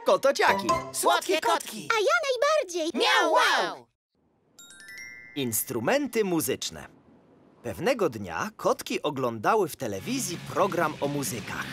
Kotociaki. Słodkie kotki. A ja najbardziej. Miau, wow. Instrumenty muzyczne. Pewnego dnia kotki oglądały w telewizji program o muzykach.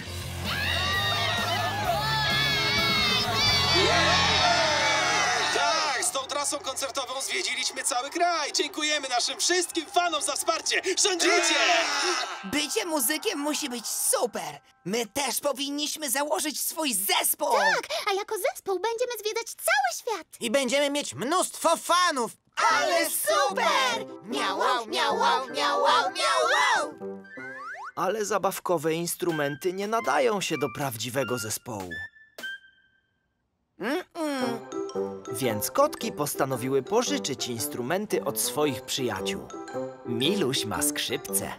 Tak, z tą trasą koncertową zwiedziliśmy cały kraj. Dziękujemy naszym wszystkim fanom za wsparcie. Rządzicie! Bycie muzykiem musi być super. My też powinniśmy założyć swój zespół. Tak, a jako zespół będziemy zwiedzać cały świat. I będziemy mieć mnóstwo fanów. Ale super! Miau, wow, miau, wow, miau, wow, miau, wow. Ale zabawkowe instrumenty nie nadają się do prawdziwego zespołu. Więc kotki postanowiły pożyczyć instrumenty od swoich przyjaciół. Miluś ma skrzypce.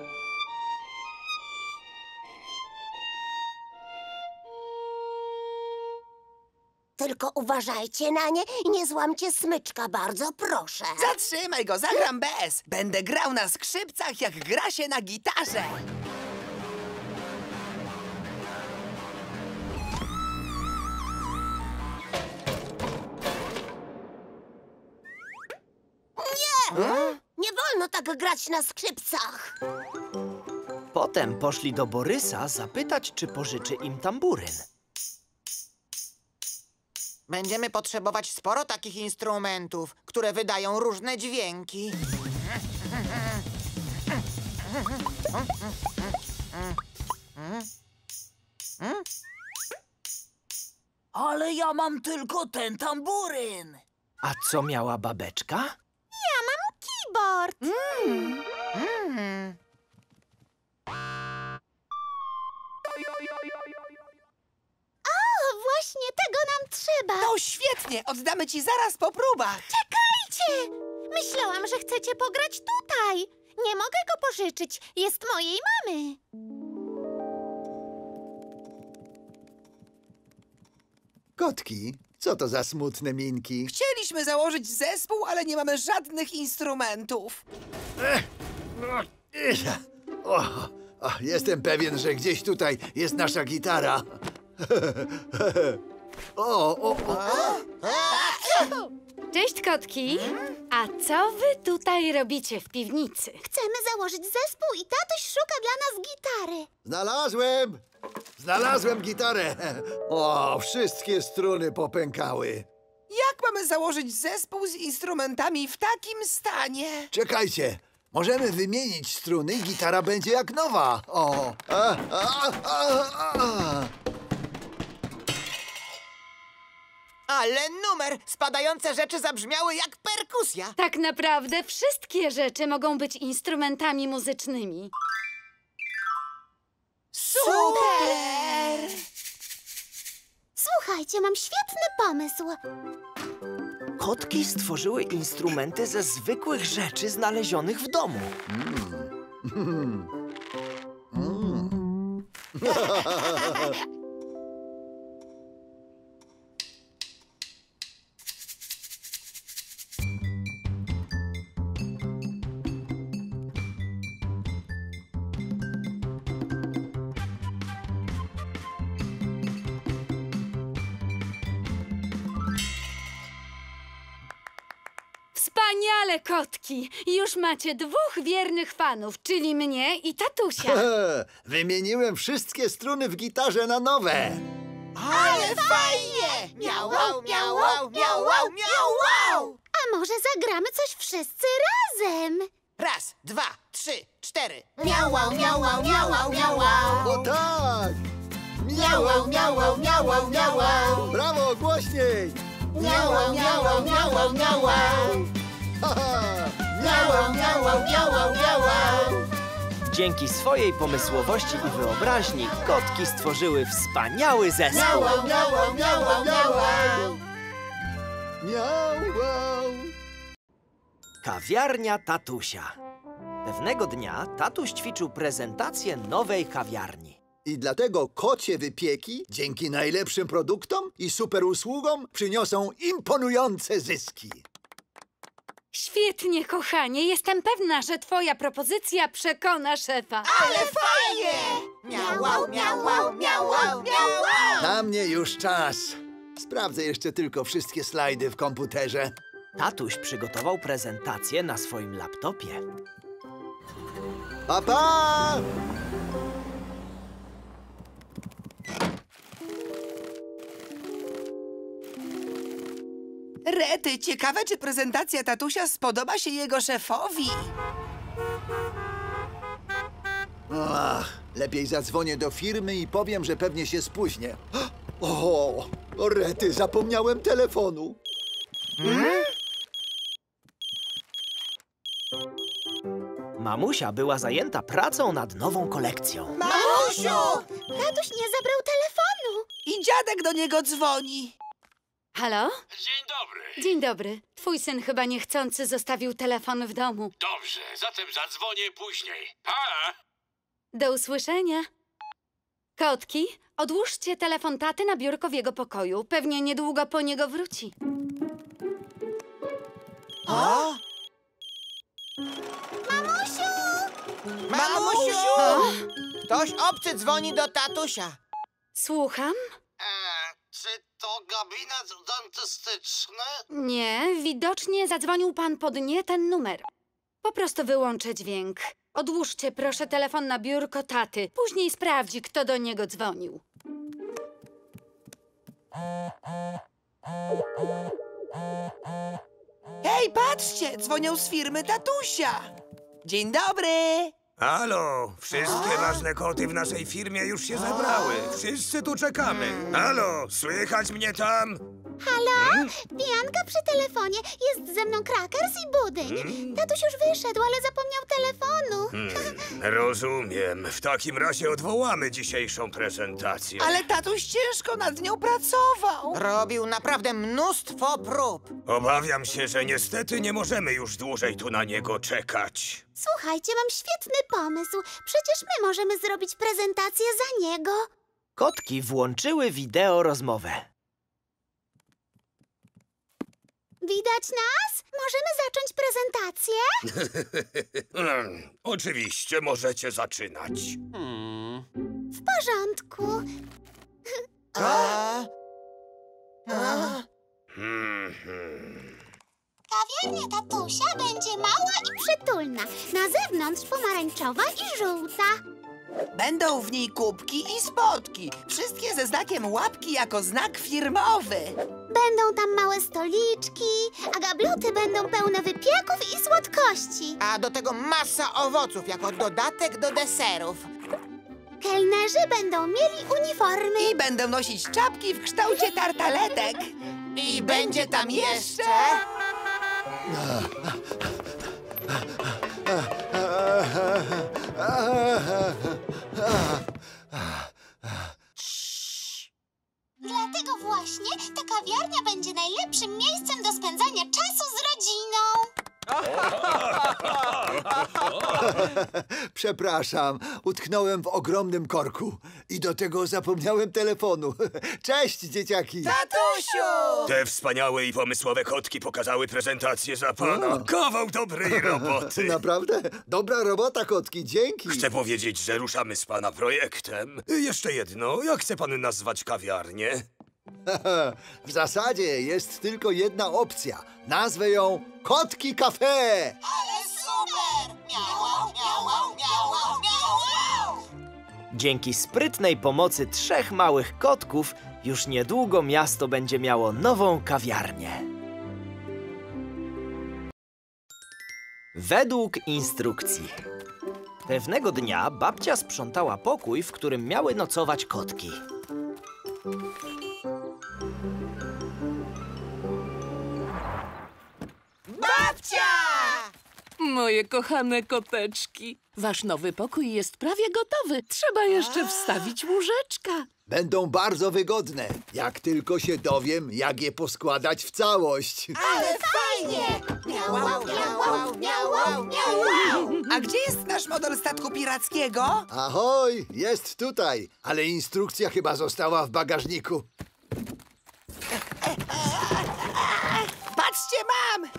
Tylko uważajcie na nie i nie złamcie smyczka, bardzo proszę. Zatrzymaj go, zagram bez. Będę grał na skrzypcach, jak gra się na gitarze. Nie wolno tak grać na skrzypcach. Potem poszli do Borysa zapytać, czy pożyczy im tamburyn. Będziemy potrzebować sporo takich instrumentów, które wydają różne dźwięki. Ale ja mam tylko ten tamburyn. A co miała babeczka? Ja mam keyboard. O, właśnie tego nam trzeba. To świetnie, oddamy ci zaraz po próbach. Czekajcie! Myślałam, że chcecie pograć tutaj. Nie mogę go pożyczyć. Jest mojej mamy. Kotki, co to za smutne minki? Chcieliśmy założyć zespół, ale nie mamy żadnych instrumentów. Jestem pewien, że gdzieś tutaj jest nasza gitara. Cześć, kotki. A co wy tutaj robicie w piwnicy? Chcemy założyć zespół i tatuś szuka dla nas gitary. Znalazłem gitarę. O, wszystkie struny popękały. Jak mamy założyć zespół z instrumentami w takim stanie? Czekajcie, możemy wymienić struny i gitara będzie jak nowa. O. Ale numer! Spadające rzeczy zabrzmiały jak perkusja. Tak naprawdę wszystkie rzeczy mogą być instrumentami muzycznymi. Super! Słuchajcie, mam świetny pomysł. Kotki stworzyły instrumenty ze zwykłych rzeczy znalezionych w domu. Wspaniale, kotki! Już macie 2 wiernych fanów, czyli mnie i tatusia. Wymieniłem wszystkie struny w gitarze na nowe. Ale fajnie! Miau, wow, miau, wow, miau, wow, miau, wow! A może zagramy coś wszyscy razem? 1, 2, 3, 4. Miau, wow, miau, wow, miau, wow, miau, wow! O tak! Miau, wow, miau, wow, miau, wow, miau, wow! Brawo, głośniej! Miau, wow, miau, wow, miau, wow, miau, wow! Miau, wow, miau, wow, miau, wow, miau, wow! Dzięki swojej pomysłowości i wyobraźni kotki stworzyły wspaniały zespół. Miau, wow, miau, wow, miau, wow, miau, wow! Miau, wow! Kawiarnia tatusia. Pewnego dnia tatuś ćwiczył prezentację nowej kawiarni. I dlatego kocie wypieki dzięki najlepszym produktom i super usługom przyniosą imponujące zyski. Świetnie, kochanie. Jestem pewna, że twoja propozycja przekona szefa. Ale fajnie! Miau, wow, miau, wow, miau, wow, miau, wow! Na mnie już czas. Sprawdzę jeszcze tylko wszystkie slajdy w komputerze. Tatuś przygotował prezentację na swoim laptopie. Pa, pa! Rety, ciekawe, czy prezentacja tatusia spodoba się jego szefowi. Ach, lepiej zadzwonię do firmy i powiem, że pewnie się spóźnię. O, rety, zapomniałem telefonu. Mamusia była zajęta pracą nad nową kolekcją. Mamusiu! Tatuś nie zabrał telefonu. I dziadek do niego dzwoni. Halo? Dzień dobry. Dzień dobry. Twój syn chyba niechcący zostawił telefon w domu. Dobrze, zatem zadzwonię później. Pa! Do usłyszenia. Kotki, odłóżcie telefon taty na biurko w jego pokoju. Pewnie niedługo po niego wróci. O? Mamusiu! Ktoś obcy dzwoni do tatusia. Słucham? Czy to gabinet dentystyczny? Nie, widocznie zadzwonił pan pod nie ten numer. Po prostu wyłączę dźwięk. Odłóżcie proszę telefon na biurko taty. Później sprawdzi, kto do niego dzwonił. Hej, patrzcie! Dzwonią z firmy tatusia. Dzień dobry! Halo, wszystkie ważne koty w naszej firmie już się zebrały. Wszyscy tu czekamy. Halo, słychać mnie tam? Halo? Pianka przy telefonie. Jest ze mną Krakers i Budyń. Tatuś już wyszedł, ale zapomniał telefonu. Rozumiem. W takim razie odwołamy dzisiejszą prezentację. Ale tatuś ciężko nad nią pracował. Robił naprawdę mnóstwo prób. Obawiam się, że niestety nie możemy już dłużej tu na niego czekać. Słuchajcie, mam świetny pomysł. Przecież my możemy zrobić prezentację za niego. Kotki włączyły wideo rozmowę. Widać nas? Możemy zacząć prezentację? Oczywiście możecie zaczynać. W porządku. Kawiarnia tatusia będzie mała i przytulna. Na zewnątrz pomarańczowa i żółta. Będą w niej kubki i spotki. Wszystkie ze znakiem łapki jako znak firmowy. Będą tam małe stoliczki, a gabloty będą pełne wypieków i słodkości. A do tego masa owoców jako dodatek do deserów. Kelnerzy będą mieli uniformy. I będą nosić czapki w kształcie tartaletek. I będzie tam jeszcze... Dlatego właśnie ta kawiarnia będzie najlepszym miejscem do spędzania czasu z rodziną. Przepraszam, utknąłem w ogromnym korku i do tego zapomniałem telefonu. Cześć, dzieciaki! Tatusiu! Te wspaniałe i pomysłowe kotki pokazały prezentację za pana. Kawał dobrej roboty. Naprawdę? Dobra robota, kotki, dzięki! Chcę powiedzieć, że ruszamy z pana projektem. Jeszcze jedno, jak chce pan nazwać kawiarnię? W zasadzie jest tylko jedna opcja. Nazwę ją Kotki Cafe! Ale super! Miau, miau, miau, miau. Dzięki sprytnej pomocy 3 małych kotków już niedługo miasto będzie miało nową kawiarnię. Według instrukcji. Pewnego dnia babcia sprzątała pokój, w którym miały nocować kotki. Babcia! Moje kochane koteczki, wasz nowy pokój jest prawie gotowy. Trzeba jeszcze wstawić łóżeczka. Będą bardzo wygodne, jak tylko się dowiem, jak je poskładać w całość. Ale fajnie! Miau, miau, miau, miau. A gdzie jest nasz model statku pirackiego? Ahoj, jest tutaj, ale instrukcja chyba została w bagażniku. Patrzcie, mam!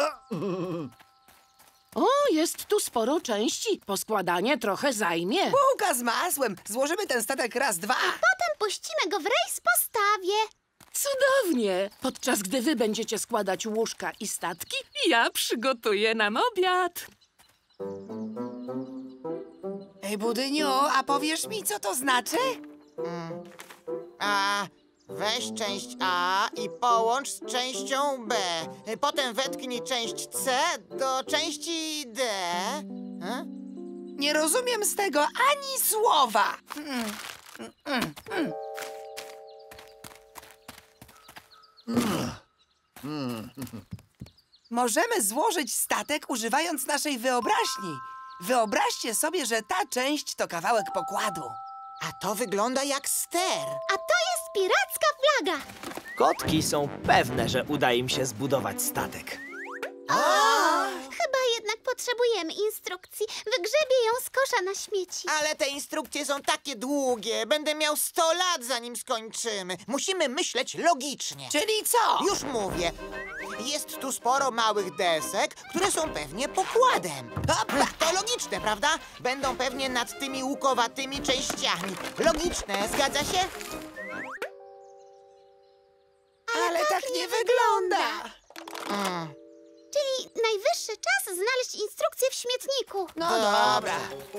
O, jest tu sporo części. Poskładanie trochę zajmie. Bułka z masłem. Złożymy ten statek raz, dwa. Potem puścimy go w rejs po stawie. Cudownie! Podczas gdy wy będziecie składać łóżka i statki, ja przygotuję nam obiad. Ej, Budyniu, a powiesz mi, co to znaczy? Weź część A i połącz z częścią B. Potem wetknij część C do części D. Nie rozumiem z tego ani słowa. Możemy złożyć statek używając naszej wyobraźni. Wyobraźcie sobie, że ta część to kawałek pokładu. A to wygląda jak ster. A to jest piracka flaga. Kotki są pewne, że uda im się zbudować statek. Chyba jednak potrzebujemy instrukcji. Wygrzebię ją z kosza na śmieci. Ale te instrukcje są takie długie. Będę miał 100 lat, zanim skończymy. Musimy myśleć logicznie. Czyli co? Już mówię. Jest tu sporo małych desek, które są pewnie pokładem. To logiczne, prawda? Będą pewnie nad tymi łukowatymi częściami. Logiczne, zgadza się? Ale tak nie wygląda. Czyli najwyższy czas znaleźć instrukcję w śmietniku. No dobra.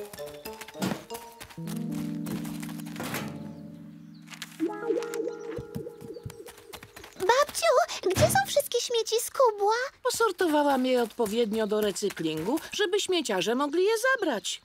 Babciu, gdzie są wszystkie śmieci z kubła? Posortowałam je odpowiednio do recyklingu, żeby śmieciarze mogli je zabrać.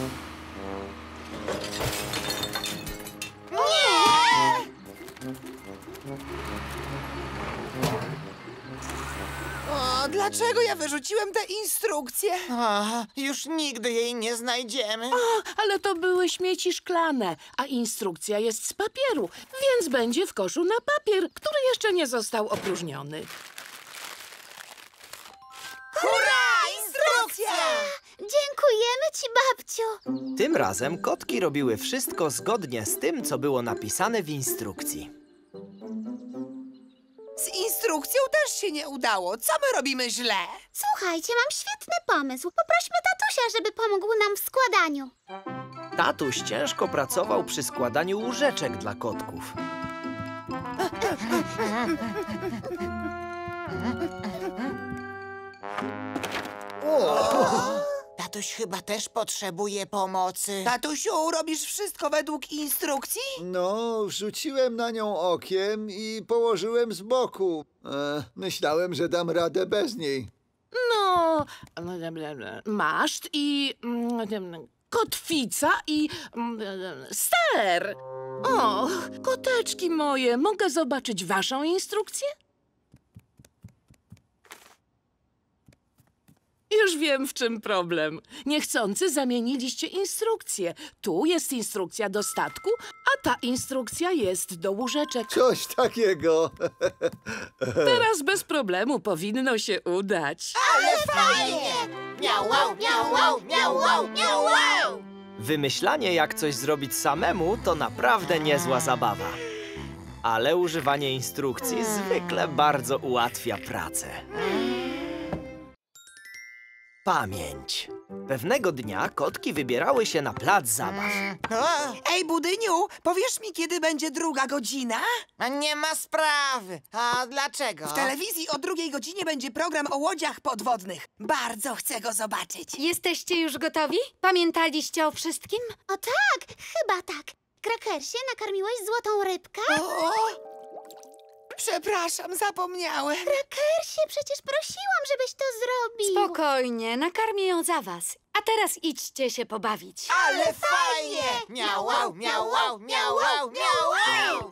O, dlaczego ja wyrzuciłem tę instrukcję? Już nigdy jej nie znajdziemy. Ale to były śmieci szklane, a instrukcja jest z papieru, więc będzie w koszu na papier, który jeszcze nie został opróżniony. Hurra! Instrukcja! Dziękujemy ci, babciu. Tym razem kotki robiły wszystko zgodnie z tym, co było napisane w instrukcji. Z instrukcją też się nie udało. Co my robimy źle? Słuchajcie, mam świetny pomysł. Poprośmy tatusia, żeby pomógł nam w składaniu. Tatuś ciężko pracował przy składaniu łóżeczek dla kotków. Tatuś chyba też potrzebuje pomocy. Tatusiu, robisz wszystko według instrukcji? No, rzuciłem na nią okiem i położyłem z boku. Myślałem, że dam radę bez niej. No, maszt i kotwica i ster. O, koteczki moje, mogę zobaczyć waszą instrukcję? Już wiem, w czym problem. Niechcący zamieniliście instrukcję. Tu jest instrukcja do statku, a ta instrukcja jest do łóżeczek. Coś takiego. Teraz bez problemu powinno się udać. Ale fajnie! Miau, wow, miau, wow, miau, wow, miau, wow! Wymyślanie, jak coś zrobić samemu, to naprawdę niezła zabawa. Ale używanie instrukcji zwykle bardzo ułatwia pracę. Pamięć. Pewnego dnia kotki wybierały się na plac zabaw. Ej, Budyniu, powiesz mi, kiedy będzie 2 godzina? Nie ma sprawy. A dlaczego? W telewizji o 2 godzinie będzie program o łodziach podwodnych. Bardzo chcę go zobaczyć. Jesteście już gotowi? Pamiętaliście o wszystkim? O tak, chyba tak. Krakersie, nakarmiłeś złotą rybkę? O! Przepraszam, zapomniałem. Krakersie, przecież prosiłam, żebyś to zrobił. Spokojnie, nakarmię ją za was. A teraz idźcie się pobawić. Ale fajnie! Miau, wow, miau, wow, miau, wow, miau, wow!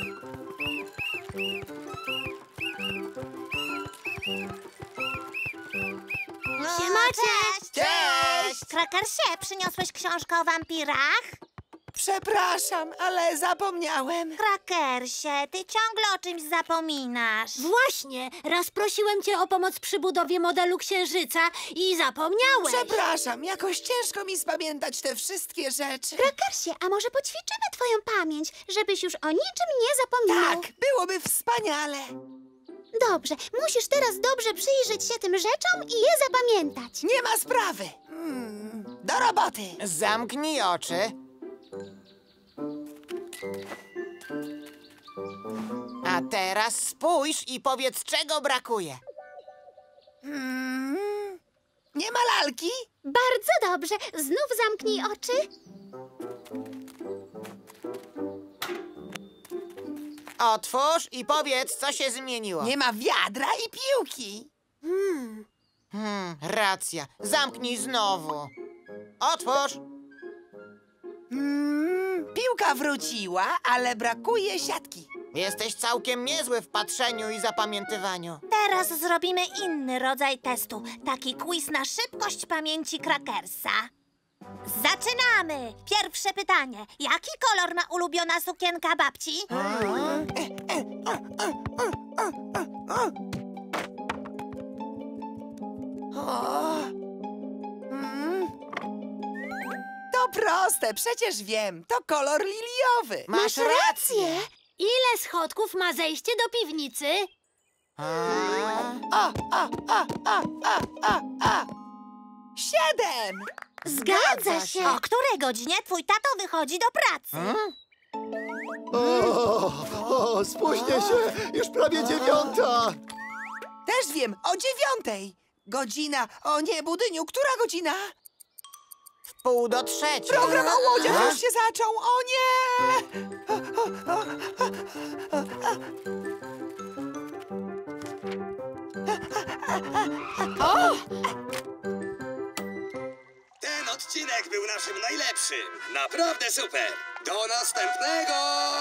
Siema, cześć! Cześć! Krakersie, przyniosłeś książkę o wampirach? Przepraszam, ale zapomniałem. Krakersie, ty ciągle o czymś zapominasz. Właśnie, raz prosiłem cię o pomoc przy budowie modelu Księżyca i zapomniałeś. Przepraszam, jakoś ciężko mi spamiętać te wszystkie rzeczy. Krakersie, a może poćwiczymy twoją pamięć, żebyś już o niczym nie zapominał? Tak, byłoby wspaniale. Dobrze, musisz teraz dobrze przyjrzeć się tym rzeczom i je zapamiętać. Nie ma sprawy. Do roboty. Zamknij oczy. A A teraz spójrz i powiedz, czego brakuje. Nie ma lalki? Bardzo dobrze. Znów zamknij oczy. Otwórz i powiedz, co się zmieniło. Nie ma wiadra i piłki. Racja. Zamknij znowu. Otwórz. Piłka wróciła, ale brakuje siatki. Jesteś całkiem niezły w patrzeniu i zapamiętywaniu. Teraz zrobimy inny rodzaj testu. Taki quiz na szybkość pamięci Crackersa. Zaczynamy! Pierwsze pytanie. Jaki kolor ma ulubiona sukienka babci? To proste, przecież wiem. To kolor liliowy. Masz rację. Ile schodków ma zejście do piwnicy? A. 7! Zgadza się. O której godzinie twój tato wychodzi do pracy? Spóźnię się! Już prawie 9:00! Też wiem, o 9:00. Godzina. O nie, Budyniu, która godzina? 2:45. Program o łodziach już się zaczął. O nie! Ten odcinek był naszym najlepszym. Naprawdę super. Do następnego!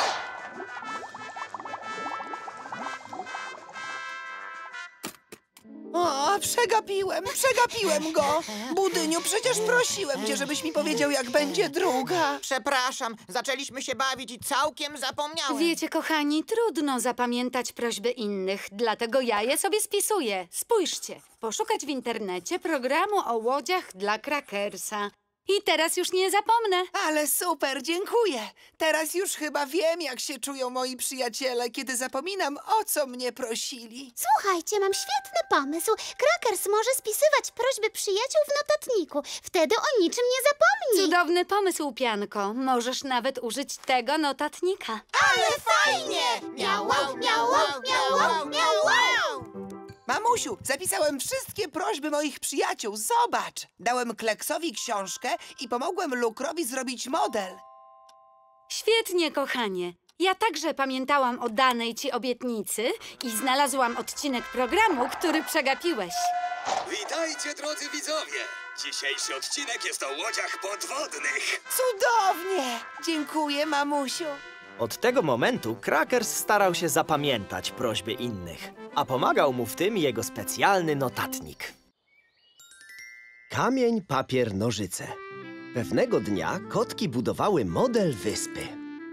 O, przegapiłem go. Budyniu, przecież prosiłem cię, żebyś mi powiedział, jak będzie druga. Przepraszam, zaczęliśmy się bawić i całkiem zapomniałem. Wiecie, kochani, trudno zapamiętać prośby innych, dlatego ja je sobie spisuję. Spójrzcie, poszukać w internecie programu o łodziach dla Crackersa. I teraz już nie zapomnę. Ale super, dziękuję. Teraz już chyba wiem, jak się czują moi przyjaciele, kiedy zapominam, o co mnie prosili. Słuchajcie, mam świetny pomysł. Crackers może spisywać prośby przyjaciół w notatniku. Wtedy o niczym nie zapomni. Cudowny pomysł, Pianko. Możesz nawet użyć tego notatnika. Ale fajnie! Miau, wow, miau, wow, miau, wow, miau, wow! Mamusiu, zapisałem wszystkie prośby moich przyjaciół. Zobacz! Dałem Kleksowi książkę i pomogłem Lukrowi zrobić model. Świetnie, kochanie. Ja także pamiętałam o danej ci obietnicy i znalazłam odcinek programu, który przegapiłeś. Witajcie, drodzy widzowie! Dzisiejszy odcinek jest o łodziach podwodnych. Cudownie! Dziękuję, mamusiu. Od tego momentu Crackers starał się zapamiętać prośby innych, a pomagał mu w tym jego specjalny notatnik. Kamień, papier, nożyce. Pewnego dnia kotki budowały model wyspy.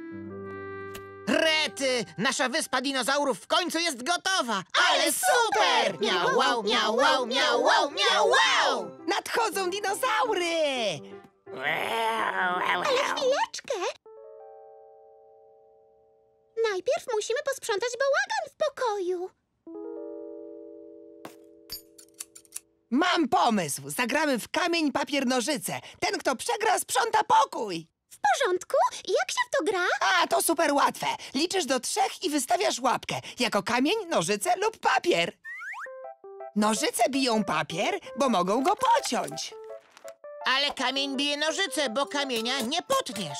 Rety! Nasza wyspa dinozaurów w końcu jest gotowa! Ale super! Miau, wow, miau, wow, miau, wow, miau, wow! Nadchodzą dinozaury! Ale chwileczkę! Najpierw musimy posprzątać bałagan w pokoju. Mam pomysł. Zagramy w kamień, papier, nożyce. Ten, kto przegra, sprząta pokój. W porządku? Jak się w to gra? A, to super łatwe. Liczysz do 3 i wystawiasz łapkę. Jako kamień, nożyce lub papier. Nożyce biją papier, bo mogą go pociąć. Ale kamień bije nożyce, bo kamienia nie potniesz.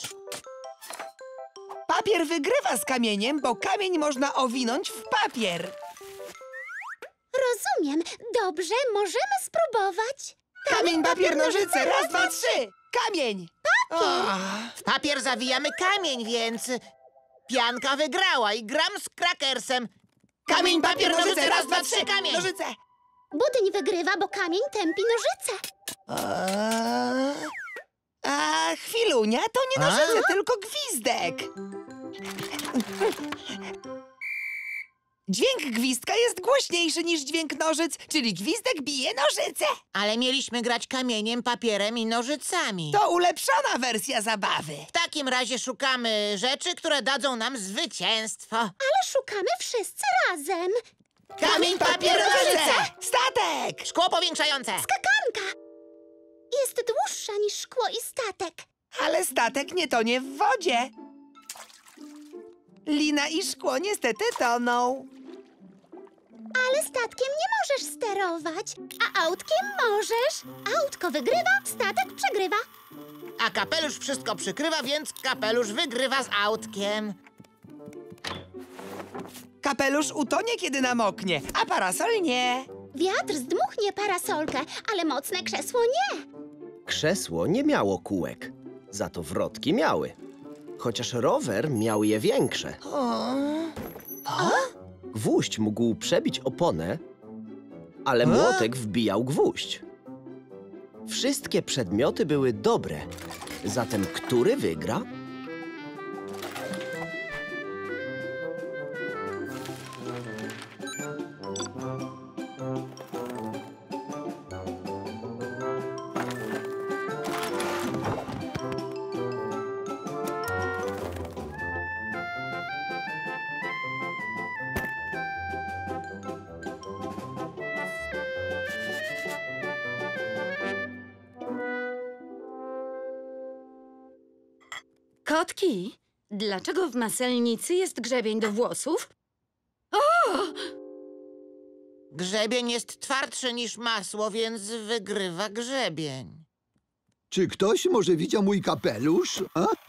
Papier wygrywa z kamieniem, bo kamień można owinąć w papier. Rozumiem. Dobrze, możemy spróbować. Kamień, papier, nożyce. Raz, dwa, 3. Kamień. W papier zawijamy kamień, więc... Pianka wygrała i gram z Crackersem. Kamień, papier, nożyce. Raz, dwa, 3. Kamień. Nożyce. Budyń wygrywa, bo kamień tępi nożyce. Chwilunia, to nie nożyce, tylko gwizdek. Dźwięk gwizdka jest głośniejszy niż dźwięk nożyc, czyli gwizdek bije nożyce. Ale mieliśmy grać kamieniem, papierem i nożycami. To ulepszona wersja zabawy. W takim razie szukamy rzeczy, które dadzą nam zwycięstwo. Ale szukamy wszyscy razem. Kamień, papier, nożyce! Statek! Szkło powiększające! Skakanka! Jest dłuższa niż szkło i statek. Ale statek nie tonie w wodzie. Lina i szkło niestety toną. Ale statkiem nie możesz sterować, a autkiem możesz. Autko wygrywa, statek przegrywa. A kapelusz wszystko przykrywa, więc kapelusz wygrywa z autkiem. Kapelusz utonie, kiedy namoknie, a parasol nie. Wiatr zdmuchnie parasolkę, ale mocne krzesło nie. Krzesło nie miało kółek, za to wrotki miały. Chociaż rower miał je większe. Gwóźdź mógł przebić oponę, ale młotek wbijał gwóźdź. Wszystkie przedmioty były dobre, zatem który wygra? Kotki, dlaczego w maselnicy jest grzebień do włosów? Grzebień jest twardszy niż masło, więc wygrywa grzebień. Czy ktoś może widział mój kapelusz?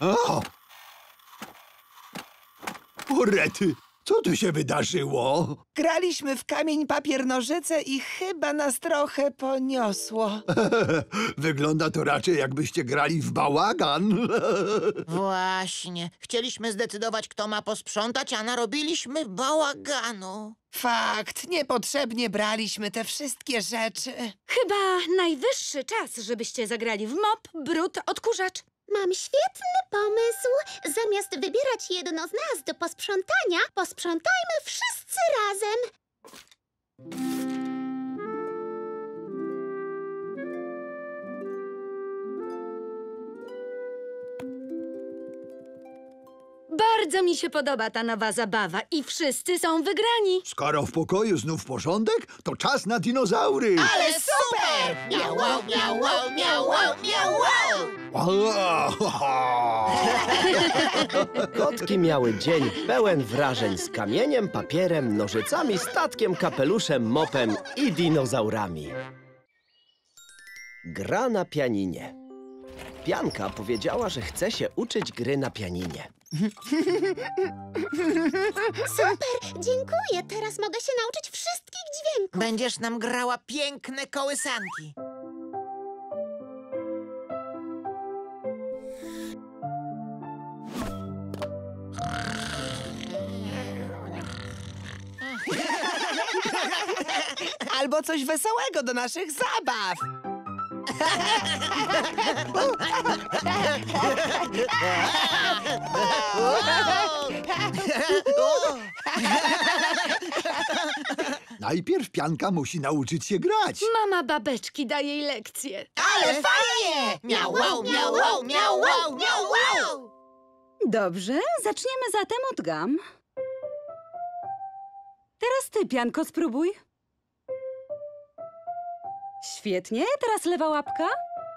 O rety, co tu się wydarzyło? Graliśmy w kamień, papier, nożyce i chyba nas trochę poniosło. Wygląda to raczej jakbyście grali w bałagan. Właśnie. Chcieliśmy zdecydować, kto ma posprzątać, a narobiliśmy bałaganu. Fakt, niepotrzebnie braliśmy te wszystkie rzeczy. Chyba najwyższy czas, żebyście zagrali w mop, brud, odkurzacz. Mam świetny pomysł. Zamiast wybierać jedno z nas do posprzątania, posprzątajmy wszyscy razem. Bardzo mi się podoba ta nowa zabawa i wszyscy są wygrani. Skoro w pokoju znów porządek, to czas na dinozaury. Ale super! Miau, wow, miau, wow, miau, wow, miau, wow! Kotki miały dzień pełen wrażeń z kamieniem, papierem, nożycami, statkiem, kapeluszem, mopem i dinozaurami. Gra na pianinie. Pianka powiedziała, że chce się uczyć gry na pianinie. Super, dziękuję. Teraz mogę się nauczyć wszystkich dźwięków. Będziesz nam grała piękne kołysanki. Albo coś wesołego do naszych zabaw. Najpierw Pianka musi nauczyć się grać. Mama babeczki da jej lekcje. Ale fajnie! Miau, wow, miau, wow, miau, wow, miau, wow! Dobrze, zaczniemy zatem od gam. Teraz ty, Pianko, spróbuj. Świetnie, teraz lewa łapka.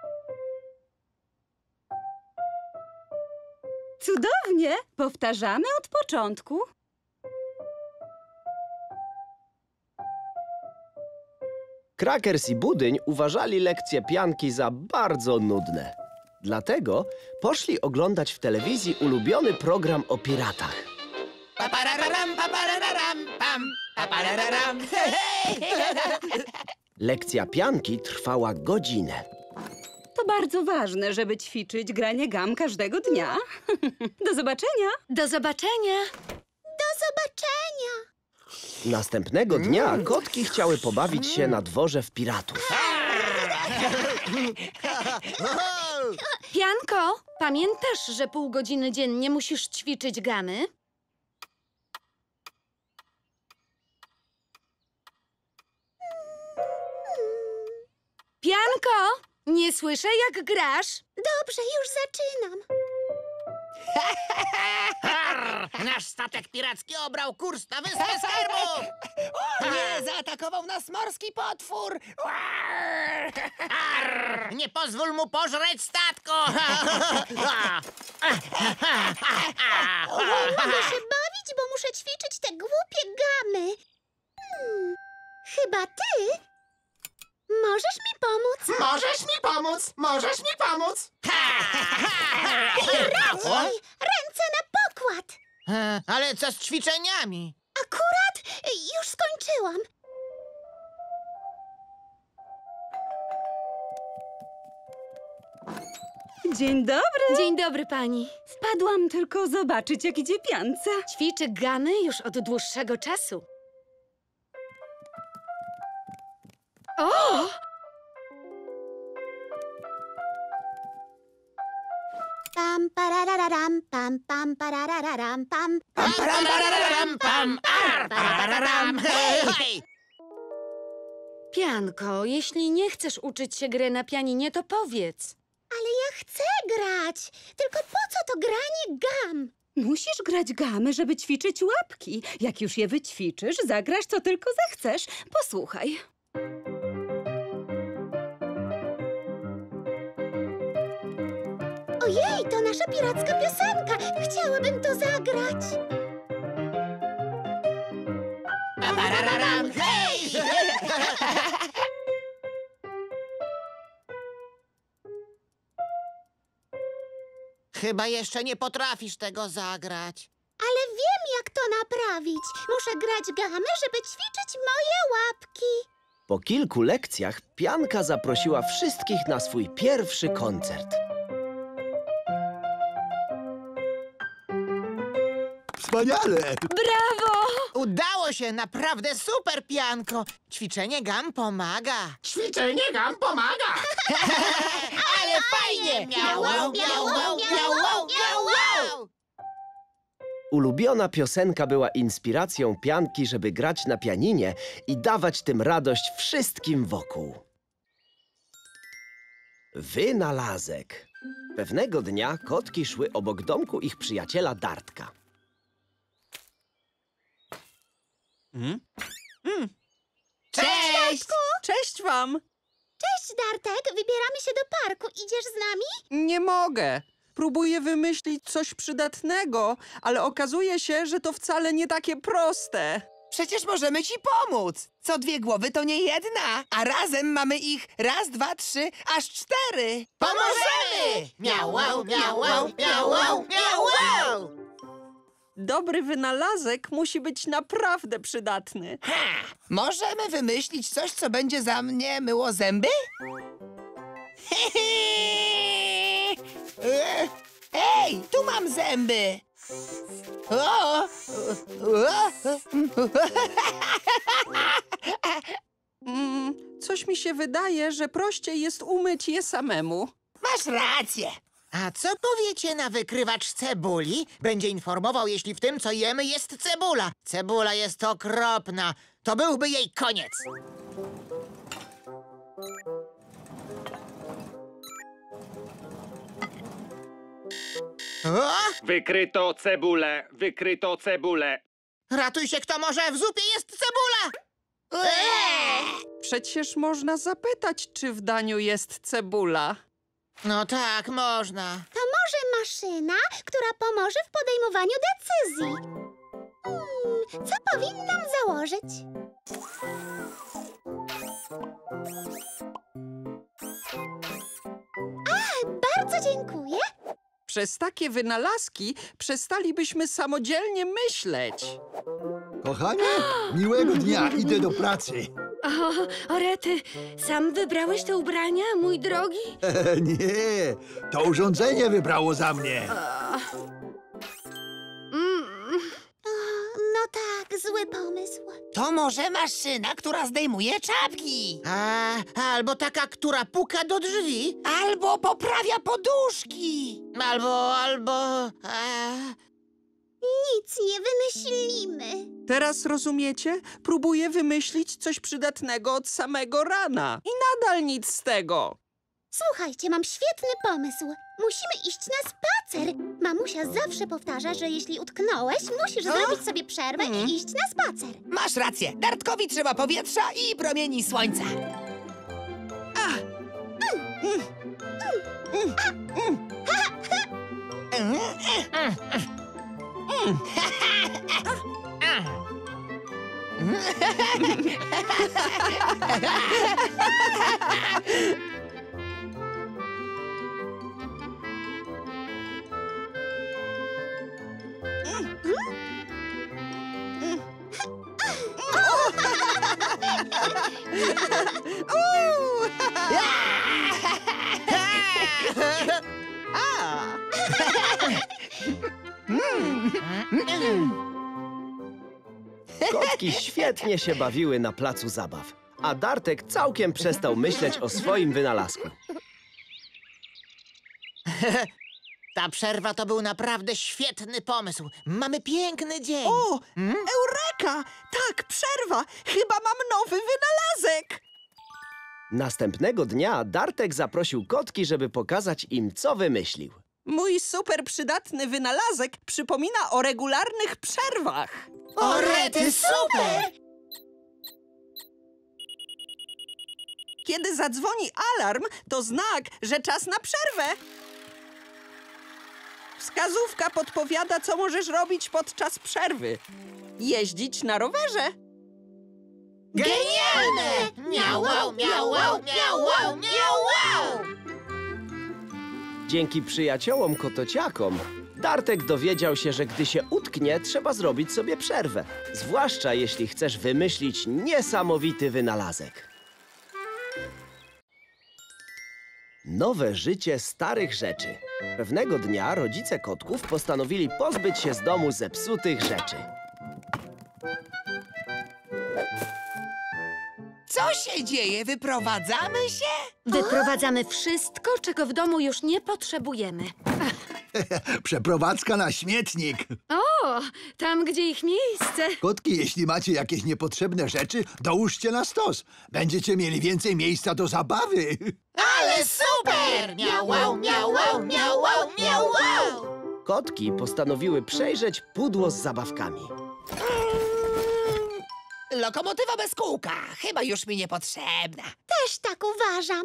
Cudownie! Powtarzamy od początku. Krakers i Budyń uważali lekcje Pianki za bardzo nudne. Dlatego poszli oglądać w telewizji ulubiony program o piratach. Paparararam, paparararam, pam, paparararam. Lekcja Pianki trwała godzinę. To bardzo ważne, żeby ćwiczyć granie gam każdego dnia. Do zobaczenia! Do zobaczenia! Do zobaczenia! Następnego dnia kotki chciały pobawić się na dworze w piratów. Pianko, pamiętasz, że pół godziny dziennie musisz ćwiczyć gamy? Pianko, nie słyszę, jak grasz. Dobrze, już zaczynam. Nasz statek piracki obrał kurs na Wyspę Skarbów! O nie, zaatakował nas morski potwór! Nie pozwól mu pożreć statku! Mogę się bawić? muszę ćwiczyć te głupie gamy. Chyba ty możesz mi pomóc. Możesz mi pomóc! Możesz mi pomóc! Raczej! Ręce na pokład! Ale co z ćwiczeniami? Akurat już skończyłam. Dzień dobry. Dzień dobry, pani. Wpadłam tylko zobaczyć, jak idzie piance. Ćwiczy gamy już od dłuższego czasu. O! Pam, parararam, pam, pam, parararam, pam. Pam, param, pararam, pam, ar, parararam. Hej! Pianko, jeśli nie chcesz uczyć się gry na pianinie, to powiedz. Ale ja chcę grać. Tylko po co to granie gam? Musisz grać gamy, żeby ćwiczyć łapki. Jak już je wyćwiczysz, zagrasz co tylko zechcesz. Posłuchaj. Ojej, to nasza piracka piosenka. Chciałabym to zagrać. Parararam, hej! Chyba jeszcze nie potrafisz tego zagrać. Ale wiem, jak to naprawić. Muszę grać gamy, żeby ćwiczyć moje łapki. Po kilku lekcjach Pianka zaprosiła wszystkich na swój pierwszy koncert. Wspaniale! Brawo! Udało się, naprawdę super, Pianko. Ćwiczenie gam pomaga. Ćwiczenie gam pomaga! Ale fajnie! Miau, miau, miau, miau, miau, miau. Ulubiona piosenka była inspiracją Pianki, żeby grać na pianinie i dawać tym radość wszystkim wokół. Wynalazek. Pewnego dnia kotki szły obok domku ich przyjaciela Dartka. Cześć! Cześć wam! Cześć, Dartek. Wybieramy się do parku. Idziesz z nami? Nie mogę. Próbuję wymyślić coś przydatnego, ale okazuje się, że to wcale nie takie proste. Przecież możemy ci pomóc. Co dwie głowy to nie jedna, a razem mamy ich raz, dwa, trzy, aż 4. Pomożemy! Miau, miau, miau, miau, miau, miau. Dobry wynalazek musi być naprawdę przydatny. Możemy wymyślić coś, co będzie za mnie myło zęby? Ej, tu mam zęby! O! Coś mi się wydaje, że prościej jest umyć je samemu. Masz rację. A co powiecie na wykrywacz cebuli? Będzie informował, jeśli w tym, co jemy, jest cebula. Cebula jest okropna. To byłby jej koniec. O! Wykryto cebulę, wykryto cebulę. Ratuj się, kto może, w zupie jest cebula! Przecież można zapytać, czy w daniu jest cebula. No tak, można. To może maszyna, która pomoże w podejmowaniu decyzji. Co powinnam założyć? Bardzo dziękuję. Przez takie wynalazki przestalibyśmy samodzielnie myśleć. Kochanie, miłego dnia, idę do pracy. O, Rety, sam wybrałeś te ubrania, mój drogi? Nie, to urządzenie wybrało za mnie. No tak, zły pomysł. To może maszyna, która zdejmuje czapki. Albo taka, która puka do drzwi. Albo poprawia poduszki. Albo... Nic nie wymyślimy. Teraz rozumiecie? Próbuję wymyślić coś przydatnego od samego rana. I nadal nic z tego. Słuchajcie, mam świetny pomysł. Musimy iść na spacer. Mamusia zawsze powtarza, że jeśli utknąłeś, musisz zrobić sobie przerwę i iść na spacer. Masz rację. Dartkowi trzeba powietrza i promieni słońca. Kotki świetnie się bawiły na placu zabaw, a Dartek całkiem przestał myśleć o swoim wynalazku. Ta przerwa to był naprawdę świetny pomysł. Mamy piękny dzień. O, Eureka! Tak, przerwa! Chyba mam nowy wynalazek! Następnego dnia Dartek zaprosił kotki, żeby pokazać im, co wymyślił. Mój super przydatny wynalazek przypomina o regularnych przerwach. O, rety, super! Kiedy zadzwoni alarm, to znak, że czas na przerwę. Wskazówka podpowiada, co możesz robić podczas przerwy. Jeździć na rowerze. Genialne! Miau, wow, miau, wow, miau, wow, miau, wow! Dzięki przyjaciołom kotociakom Dartek dowiedział się, że gdy się utknie, trzeba zrobić sobie przerwę. Zwłaszcza jeśli chcesz wymyślić niesamowity wynalazek. Nowe życie starych rzeczy. Pewnego dnia rodzice kotków postanowili pozbyć się z domu zepsutych rzeczy. Co się dzieje? Wyprowadzamy się? Wyprowadzamy wszystko, czego w domu już nie potrzebujemy. Przeprowadzka na śmietnik. O, tam gdzie ich miejsce. Kotki, jeśli macie jakieś niepotrzebne rzeczy, dołóżcie na stos. Będziecie mieli więcej miejsca do zabawy. Ale super! Miau, wow, miau, wow, miau, wow, miau, wow! Kotki postanowiły przejrzeć pudło z zabawkami. Lokomotywa bez kółka. Chyba już mi niepotrzebna. Też tak uważam.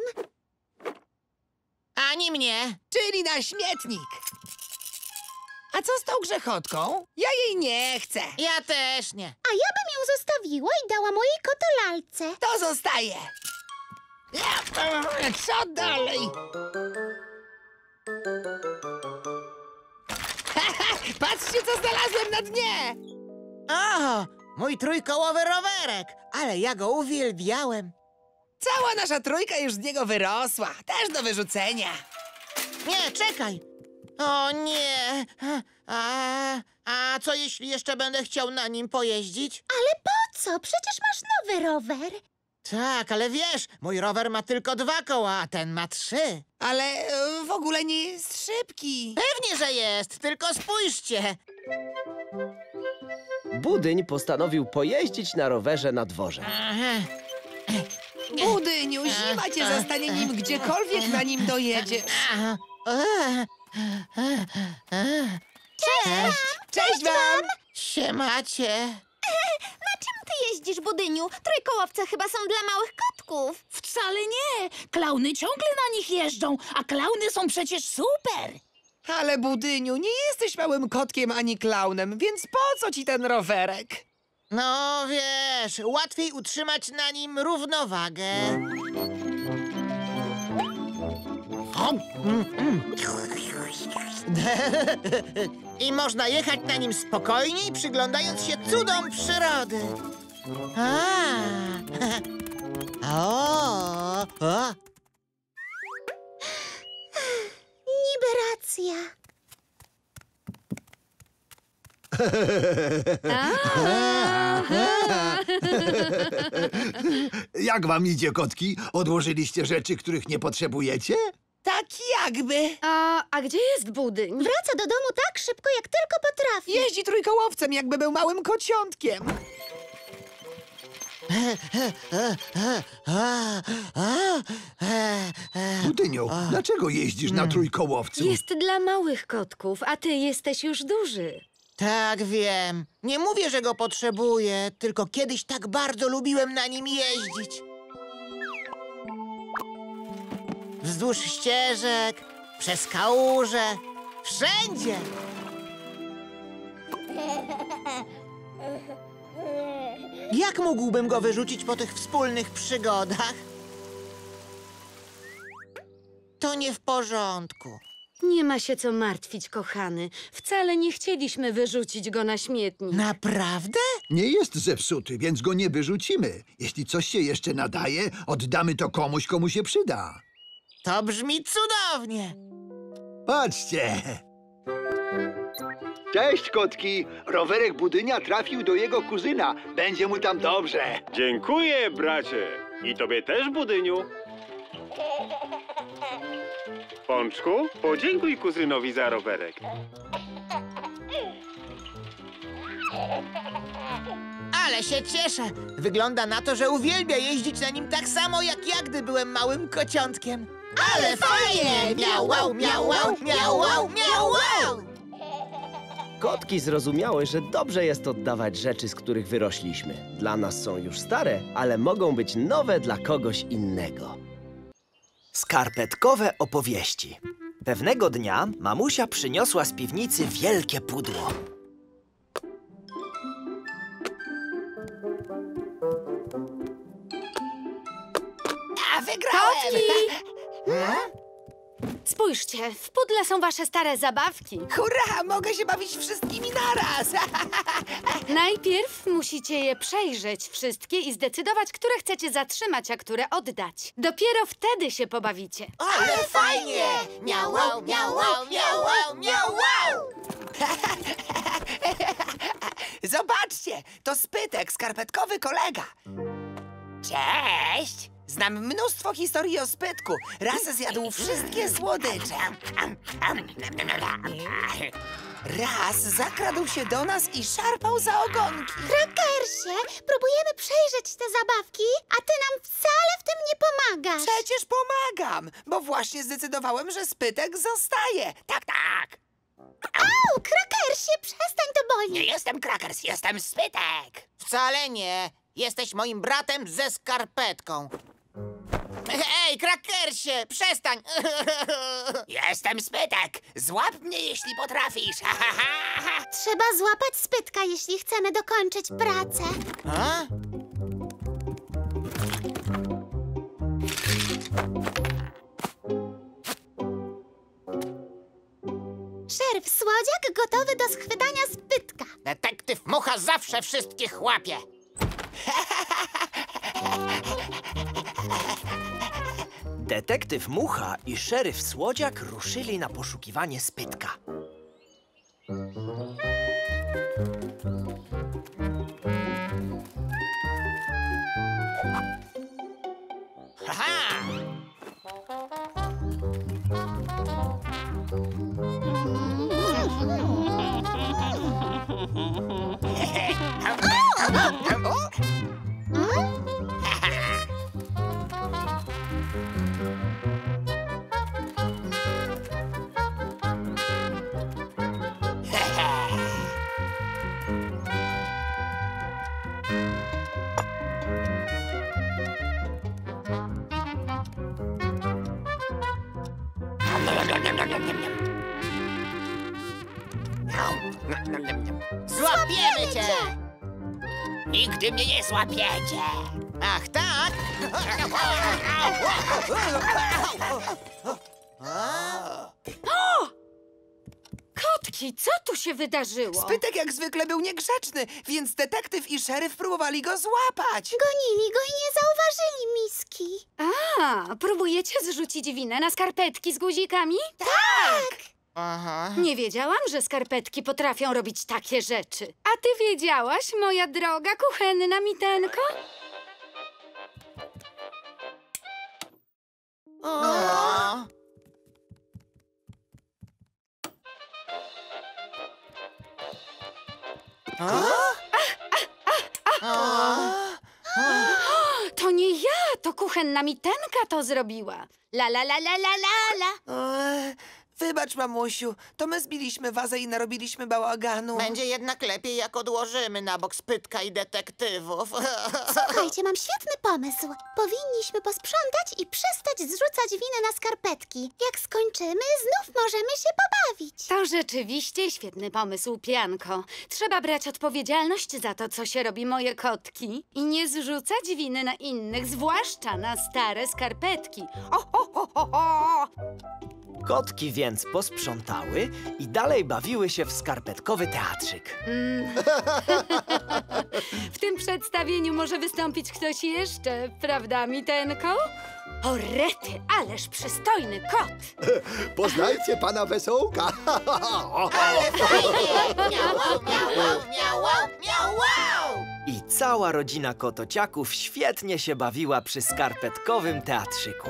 Ani mnie. Czyli na śmietnik. A co z tą grzechotką? Ja jej nie chcę. Ja też nie. A ja bym ją zostawiła i dała mojej kotolalce. To zostaje. Co dalej? Patrzcie, co znalazłem na dnie. O, mój trójkołowy rowerek. Ale ja go uwielbiałem. Cała nasza trójka już z niego wyrosła. Też do wyrzucenia. Nie, czekaj. O nie. A co jeśli jeszcze będę chciał na nim pojeździć? Ale po co? Przecież masz nowy rower. Tak, ale wiesz, mój rower ma tylko 2 koła, a ten ma 3. Ale w ogóle nie jest szybki. Pewnie, że jest, tylko spójrzcie. Budyń postanowił pojeździć na rowerze na dworze. Budyniu, zima cię zastanie nim gdziekolwiek na nim dojedziesz. Cześć! Cześć wam! Siemacie. Na czym ty jeździsz, Budyniu? Trójkołowce chyba są dla małych kotków. Wcale nie! Klauny ciągle na nich jeżdżą, a klauny są przecież super! Ale Budyniu, nie jesteś małym kotkiem ani klaunem, więc po co ci ten rowerek? No wiesz, łatwiej utrzymać na nim równowagę. I można jechać na nim spokojniej, przyglądając się cudom przyrody. Niby racja. Jak wam idzie, kotki? Odłożyliście rzeczy, których nie potrzebujecie? Tak jakby. A gdzie jest Budyń? Wraca do domu tak szybko, jak tylko potrafi. Jeździ trójkołowcem, jakby był małym kociątkiem. Budyniu, dlaczego jeździsz na trójkołowcu? Jest dla małych kotków, a ty jesteś już duży. Tak, wiem. Nie mówię, że go potrzebuję, tylko kiedyś tak bardzo lubiłem na nim jeździć. Wzdłuż ścieżek, przez kałuże, wszędzie. Jak mógłbym go wyrzucić po tych wspólnych przygodach? To nie w porządku. Nie ma się co martwić, kochany. Wcale nie chcieliśmy wyrzucić go na śmietnik. Naprawdę? Nie jest zepsuty, więc go nie wyrzucimy. Jeśli coś się jeszcze nadaje, oddamy to komuś, komu się przyda. To brzmi cudownie. Patrzcie! Cześć, kotki! Rowerek Budynia trafił do jego kuzyna. Będzie mu tam dobrze. Dziękuję, bracie. I tobie też, Budyniu. Pączku, podziękuj kuzynowi za rowerek. Ale się cieszę. Wygląda na to, że uwielbia jeździć na nim tak samo jak ja, gdy byłem małym kociątkiem. Ale fajnie! Miau, wow, miau, wow, miau, wow, miau, wow! Kotki zrozumiały, że dobrze jest oddawać rzeczy, z których wyrośliśmy. Dla nas są już stare, ale mogą być nowe dla kogoś innego. Skarpetkowe opowieści. Pewnego dnia mamusia przyniosła z piwnicy wielkie pudło. A wygrałem! Kotki! Spójrzcie, w pudle są wasze stare zabawki. Hurra! Mogę się bawić wszystkimi naraz! Najpierw musicie je przejrzeć wszystkie i zdecydować, które chcecie zatrzymać, a które oddać. Dopiero wtedy się pobawicie. Ale fajnie! Miau, wow, miau, wow, miau, wow, miau, wow! Zobaczcie, to Spytek, skarpetkowy kolega. Cześć! Znam mnóstwo historii o Spytku. Raz zjadł wszystkie słodycze. Raz zakradł się do nas i szarpał za ogonki. Krakersie, próbujemy przejrzeć te zabawki, a ty nam wcale w tym nie pomagasz. Przecież pomagam, bo właśnie zdecydowałem, że Spytek zostaje. Tak, tak. Au, Krakersie, przestań, to boli. Nie jestem Krakers, jestem Spytek. Wcale nie. Jesteś moim bratem ze skarpetką. Ej, Krakersie, przestań! Jestem Spytek. Złap mnie, jeśli potrafisz. Trzeba złapać Spytka, jeśli chcemy dokończyć pracę. A? Szeryf Słodziak gotowy do schwytania Spytka. Detektyw Mucha zawsze wszystkich łapie. Detektyw Mucha i szeryf Słodziak ruszyli na poszukiwanie Spytka. Złapiemy cię! Nigdy mnie nie złapiecie. Ach, tak? O! Kotki, co tu się wydarzyło? Spytek jak zwykle był niegrzeczny, więc detektyw i szeryf próbowali go złapać. Gonili go i nie zauważyli miski. A, próbujecie zrzucić winę na skarpetki z guzikami? Tak! Aha. Nie wiedziałam, że skarpetki potrafią robić takie rzeczy. A ty wiedziałaś, moja droga kuchenna mitenko? O. To nie ja, to kuchenna mitenka to zrobiła. La la la la la la la. Wybacz, mamusiu, to my zbiliśmy wazę i narobiliśmy bałaganu. Będzie jednak lepiej, jak odłożymy na bok Spytka i detektywów. Słuchajcie, mam świetny pomysł. Powinniśmy posprzątać i przestać zrzucać winy na skarpetki. Jak skończymy, znów możemy się pobawić. To rzeczywiście świetny pomysł, Pianko. Trzeba brać odpowiedzialność za to, co się robi, moje kotki. I nie zrzucać winy na innych, zwłaszcza na stare skarpetki. O! Kotki więc posprzątały i dalej bawiły się w skarpetkowy teatrzyk. W tym przedstawieniu może wystąpić ktoś jeszcze, prawda, Mitenko? O rety, ależ przystojny kot! Poznajcie pana Wesołka. Ale fajnie! Miau, miau, miau, miau, miau! I cała rodzina kotociaków świetnie się bawiła przy skarpetkowym teatrzyku.